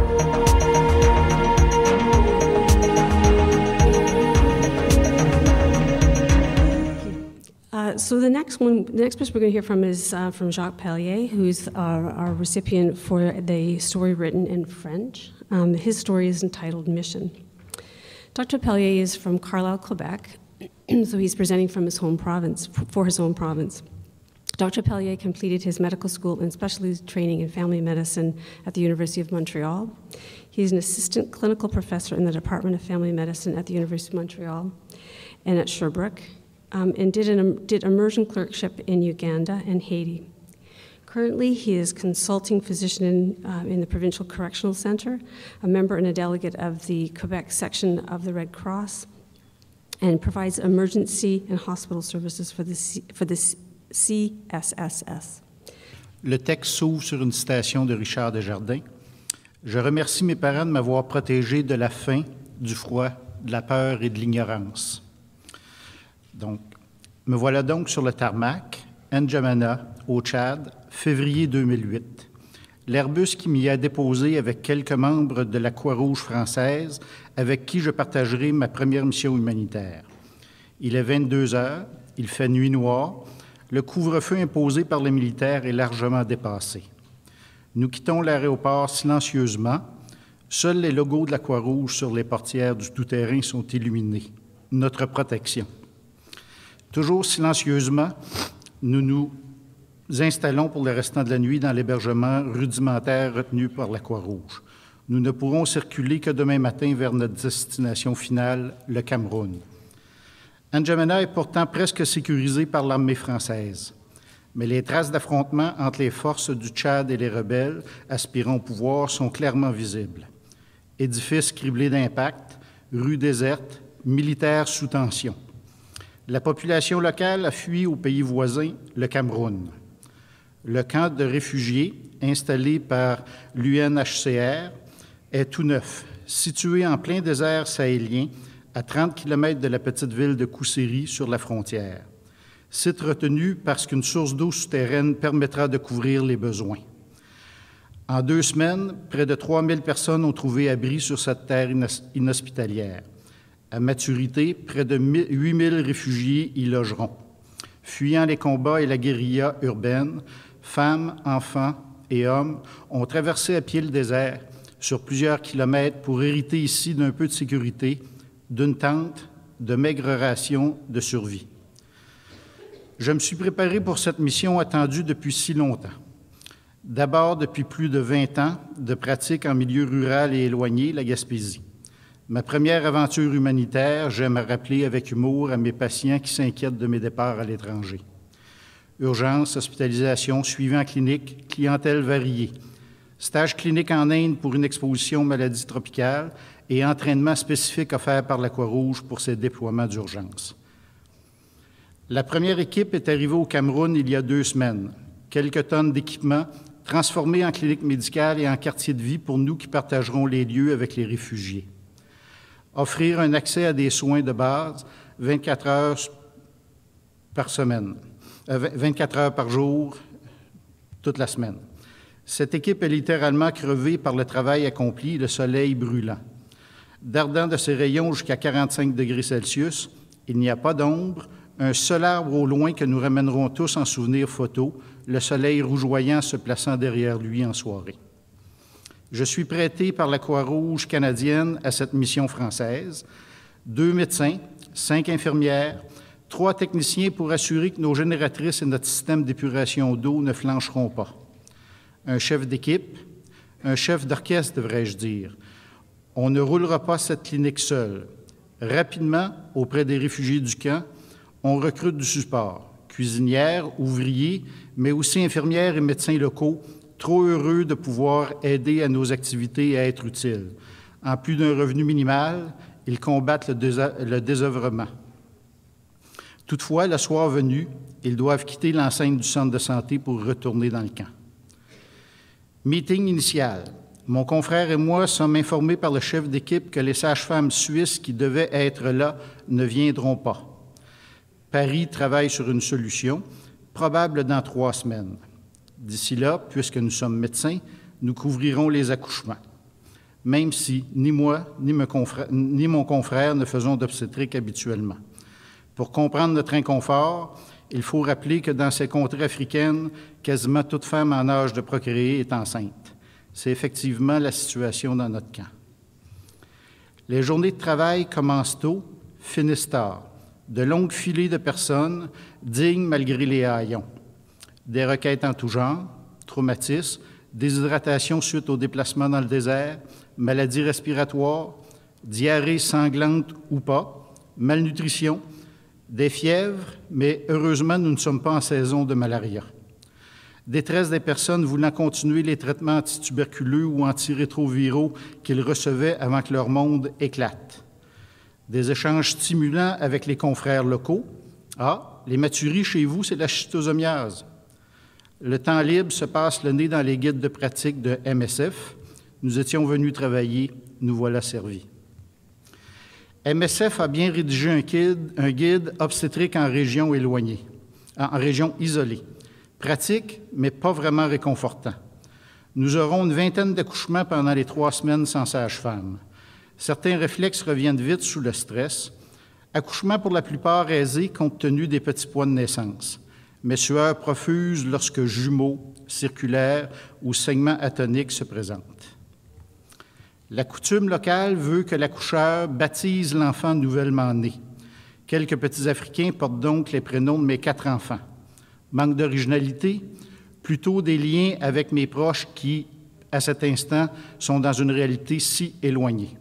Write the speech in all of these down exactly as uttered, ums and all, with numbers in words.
Uh, so the next one, the next person we're going to hear from is uh, from Jacques Pellier, who's our, our recipient for the story written in French. Um, his story is entitled Mission. Doctor Pellier is from Carlisle, Quebec, so he's presenting from his home province, for his home province. Doctor Pellier completed his medical school and specialty training in family medicine at the University of Montreal. He's an assistant clinical professor in the Department of Family Medicine at the University of Montreal and at Sherbrooke, um, and did, an, did immersion clerkship in Uganda and Haiti. Currently, he is consulting physician in, uh, in the Provincial Correctional Center, a member and a delegate of the Quebec section of the Red Cross, and provides emergency and hospital services for the, C, for the C S S S. Le texte s'ouvre sur une citation de Richard Desjardins. Je remercie mes parents de m'avoir protégé de la faim, du froid, de la peur et de l'ignorance. Donc, me voilà donc sur le tarmac, N'Djamena, au Tchad, février deux mille huit. L'Airbus qui m'y a déposé avec quelques membres de la Croix-Rouge française, avec qui je partagerai ma première mission humanitaire. Il est vingt-deux heures, il fait nuit noire, le couvre-feu imposé par les militaires est largement dépassé. Nous quittons l'aéroport silencieusement. Seuls les logos de la Croix-Rouge sur les portières du tout-terrain sont illuminés. Notre protection. Toujours silencieusement, nous nous installons pour le restant de la nuit dans l'hébergement rudimentaire retenu par la Croix-Rouge. Nous ne pourrons circuler que demain matin vers notre destination finale, le Cameroun. N'Djamena est pourtant presque sécurisé par l'armée française, mais les traces d'affrontement entre les forces du Tchad et les rebelles aspirant au pouvoir sont clairement visibles. Édifices criblés d'impacts, rues désertes, militaires sous tension. La population locale a fui au pays voisin, le Cameroun. Le camp de réfugiés, installé par l'U N H C R, est tout neuf, situé en plein désert sahélien, à trente kilomètres de la petite ville de Kousséri, sur la frontière. Site retenu parce qu'une source d'eau souterraine permettra de couvrir les besoins. En deux semaines, près de trois mille personnes ont trouvé abri sur cette terre inhospitalière. À maturité, près de huit mille réfugiés y logeront. Fuyant les combats et la guérilla urbaine, femmes, enfants et hommes ont traversé à pied le désert sur plusieurs kilomètres pour hériter ici d'un peu de sécurité, d'une tente, de maigres rations, de survie. Je me suis préparé pour cette mission attendue depuis si longtemps. D'abord, depuis plus de vingt ans de pratique en milieu rural et éloigné, la Gaspésie. Ma première aventure humanitaire, j'aime à rappeler avec humour à mes patients qui s'inquiètent de mes départs à l'étranger. Urgence, hospitalisation, suivi en clinique, clientèle variée. Stage clinique en Inde pour une exposition aux maladies tropicales et entraînement spécifique offert par la Croix-Rouge pour ses déploiements d'urgence. La première équipe est arrivée au Cameroun il y a deux semaines. Quelques tonnes d'équipements transformés en clinique médicale et en quartier de vie pour nous qui partagerons les lieux avec les réfugiés. Offrir un accès à des soins de base vingt-quatre heures par semaine, euh, vingt-quatre heures par jour, toute la semaine. Cette équipe est littéralement crevée par le travail accompli et le soleil brûlant. Dardant de ses rayons jusqu'à quarante-cinq degrés Celsius, il n'y a pas d'ombre, un seul arbre au loin que nous ramènerons tous en souvenir photo, le soleil rougeoyant se plaçant derrière lui en soirée. Je suis prêté par la Croix-Rouge canadienne à cette mission française. Deux médecins, cinq infirmières, trois techniciens pour assurer que nos génératrices et notre système d'épuration d'eau ne flancheront pas. Un chef d'équipe, un chef d'orchestre, devrais-je dire. On ne roulera pas cette clinique seule. Rapidement, auprès des réfugiés du camp, on recrute du support. Cuisinières, ouvriers, mais aussi infirmières et médecins locaux, trop heureux de pouvoir aider à nos activités et à être utiles. En plus d'un revenu minimal, ils combattent le, désa- le désœuvrement. Toutefois, le soir venu, ils doivent quitter l'enceinte du centre de santé pour retourner dans le camp. Meeting initial. Mon confrère et moi sommes informés par le chef d'équipe que les sages-femmes suisses qui devaient être là ne viendront pas. Paris travaille sur une solution, probable dans trois semaines. D'ici là, puisque nous sommes médecins, nous couvrirons les accouchements. même si ni moi ni, me confrère, ni mon confrère ne faisons d'obstétrique habituellement. Pour comprendre notre inconfort, il faut rappeler que dans ces contrées africaines, quasiment toute femme en âge de procréer est enceinte. C'est effectivement la situation dans notre camp. Les journées de travail commencent tôt, finissent tard. De longues filées de personnes, dignes malgré les haillons. Des requêtes en tout genre, traumatismes, déshydratation suite au déplacement dans le désert, maladies respiratoires, diarrhée sanglante ou pas, malnutrition, des fièvres, mais heureusement, nous ne sommes pas en saison de malaria. Détresse des personnes voulant continuer les traitements antituberculeux ou antirétroviraux qu'ils recevaient avant que leur monde éclate. Des échanges stimulants avec les confrères locaux. Ah, les maturies chez vous, c'est la schistosomiase. Le temps libre se passe le nez dans les guides de pratique de M S F. Nous étions venus travailler, nous voilà servis. M S F a bien rédigé un guide, un guide obstétrique en région éloignée, en région isolée. Pratique, mais pas vraiment réconfortant. Nous aurons une vingtaine d'accouchements pendant les trois semaines sans sage-femme. Certains réflexes reviennent vite sous le stress. Accouchement pour la plupart aisé compte tenu des petits poids de naissance, mais sueur profuse lorsque jumeaux, circulaires ou saignements atoniques se présentent. La coutume locale veut que l'accoucheur baptise l'enfant nouvellement né. Quelques petits Africains portent donc les prénoms de mes quatre enfants. Manque d'originalité, plutôt des liens avec mes proches qui, à cet instant, sont dans une réalité si éloignée.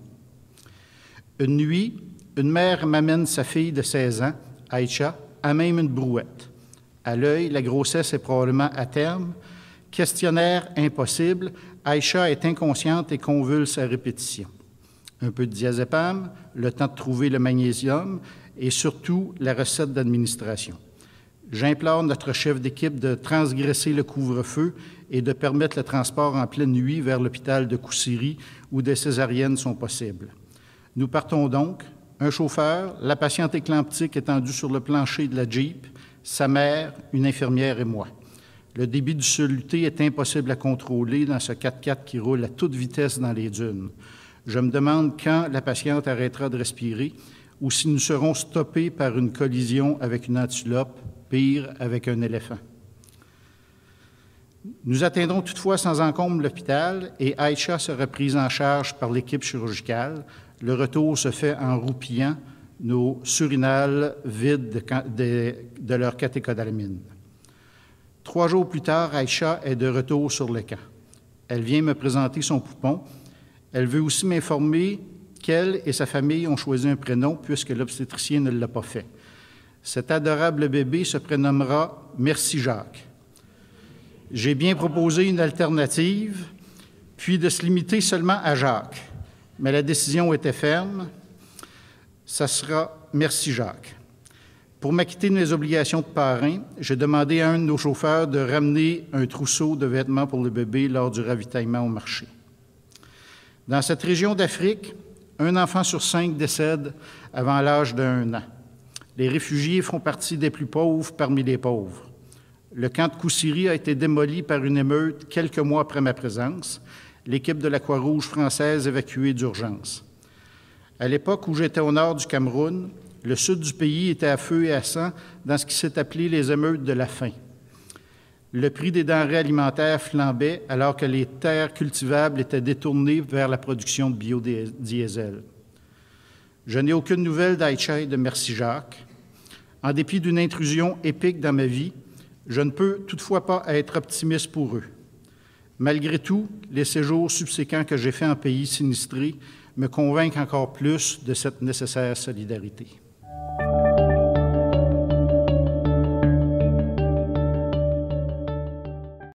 Une nuit, une mère m'amène sa fille de seize ans, Aïcha, à même une brouette. À l'œil, la grossesse est probablement à terme. Questionnaire impossible, Aïcha est inconsciente et convulse à répétition. Un peu de diazépam, le temps de trouver le magnésium et surtout la recette d'administration. J'implore notre chef d'équipe de transgresser le couvre-feu et de permettre le transport en pleine nuit vers l'hôpital de Koussiri où des césariennes sont possibles. Nous partons donc, un chauffeur, la patiente éclamptique étendue sur le plancher de la Jeep, sa mère, une infirmière et moi. Le débit du soluté est impossible à contrôler dans ce quatre-quatre qui roule à toute vitesse dans les dunes. Je me demande quand la patiente arrêtera de respirer ou si nous serons stoppés par une collision avec une antilope, pire avec un éléphant. Nous atteindrons toutefois sans encombre l'hôpital et Aïcha sera prise en charge par l'équipe chirurgicale. Le retour se fait en roupillant nos surinales vides de, de, de leur catécholamine. Trois jours plus tard, Aïcha est de retour sur le camp. Elle vient me présenter son poupon. Elle veut aussi m'informer qu'elle et sa famille ont choisi un prénom puisque l'obstétricien ne l'a pas fait. Cet adorable bébé se prénommera Merci Jacques. J'ai bien proposé une alternative, puis de se limiter seulement à Jacques. Mais la décision était ferme. Ça sera Merci Jacques. Pour m'acquitter de mes obligations de parrain, j'ai demandé à un de nos chauffeurs de ramener un trousseau de vêtements pour le bébé lors du ravitaillement au marché. Dans cette région d'Afrique, un enfant sur cinq décède avant l'âge d'un an. Les réfugiés font partie des plus pauvres parmi les pauvres. Le camp de Koussiri a été démoli par une émeute quelques mois après ma présence. L'équipe de la Croix-Rouge française évacuée d'urgence. À l'époque où j'étais au nord du Cameroun, le sud du pays était à feu et à sang dans ce qui s'est appelé les émeutes de la faim. Le prix des denrées alimentaires flambait alors que les terres cultivables étaient détournées vers la production de biodiesel. Je n'ai aucune nouvelle d'Aïcha et de Merci Jacques. En dépit d'une intrusion épique dans ma vie, je ne peux toutefois pas être optimiste pour eux. Malgré tout, les séjours subséquents que j'ai faits en pays sinistré me convainquent encore plus de cette nécessaire solidarité.